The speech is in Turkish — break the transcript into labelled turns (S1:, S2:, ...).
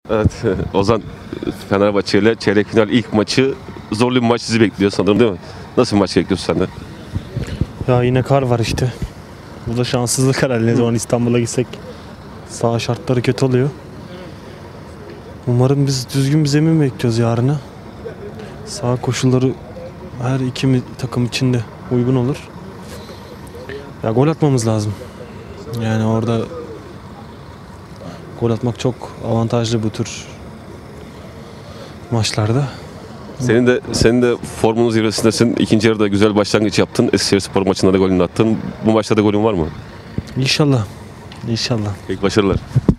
S1: Evet, Ozan, Fenerbahçe ile çeyrek final ilk maçı, zorlu bir maç sizi bekliyor sanırım, değil mi? Nasıl bir maç bekliyorsun sen de?
S2: Ya yine kar var işte. Bu da şanssızlık herhalde. Ne zaman İstanbul'a gitsek saha şartları kötü oluyor. Umarım biz düzgün bir zemin bekliyoruz yarına. Saha koşulları her iki takım için de uygun olur. Ya gol atmamız lazım. Yani orada gol atmak çok avantajlı bu tür maçlarda.
S1: Senin de formunun zirvesindesin. İkinci yarıda güzel başlangıç yaptın. Eskişehirspor maçında da golünü attın. Bu maçta da golün var mı?
S2: İnşallah. İnşallah.
S1: Peki, başarılar.